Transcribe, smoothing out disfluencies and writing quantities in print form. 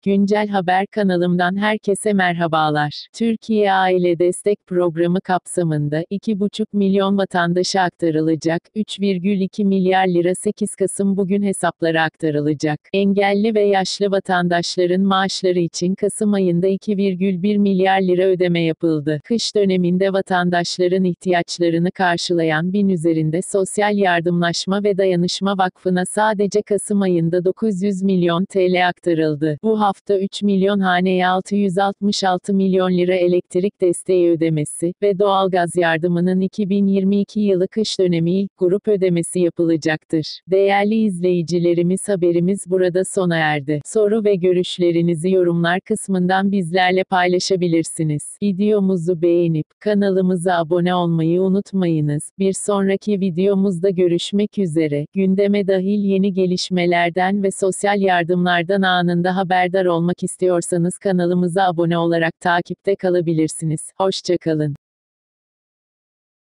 Güncel Haber kanalımdan herkese merhabalar. Türkiye Aile Destek Programı kapsamında 2,5 milyon vatandaşa aktarılacak 3,2 milyar lira 8 Kasım bugün hesaplara aktarılacak. Engelli ve yaşlı vatandaşların maaşları için Kasım ayında 2,1 milyar lira ödeme yapıldı. Kış döneminde vatandaşların ihtiyaçlarını karşılayan 1000 üzerinde Sosyal Yardımlaşma ve Dayanışma Vakfı'na sadece Kasım ayında 900 milyon TL aktarıldı. Bu hafta 3 milyon haneye 666 milyon lira elektrik desteği ödemesi ve doğalgaz yardımının 2022 yılı kış dönemi ilk grup ödemesi yapılacaktır. Değerli izleyicilerimiz, haberimiz burada sona erdi. Soru ve görüşlerinizi yorumlar kısmından bizlerle paylaşabilirsiniz. Videomuzu beğenip kanalımıza abone olmayı unutmayınız. Bir sonraki videomuzda görüşmek üzere. Gündeme dahil yeni gelişmelerden ve sosyal yardımlardan anında haberdar olmak istiyorsanız kanalımıza abone olarak takipte kalabilirsiniz. Hoşça kalın.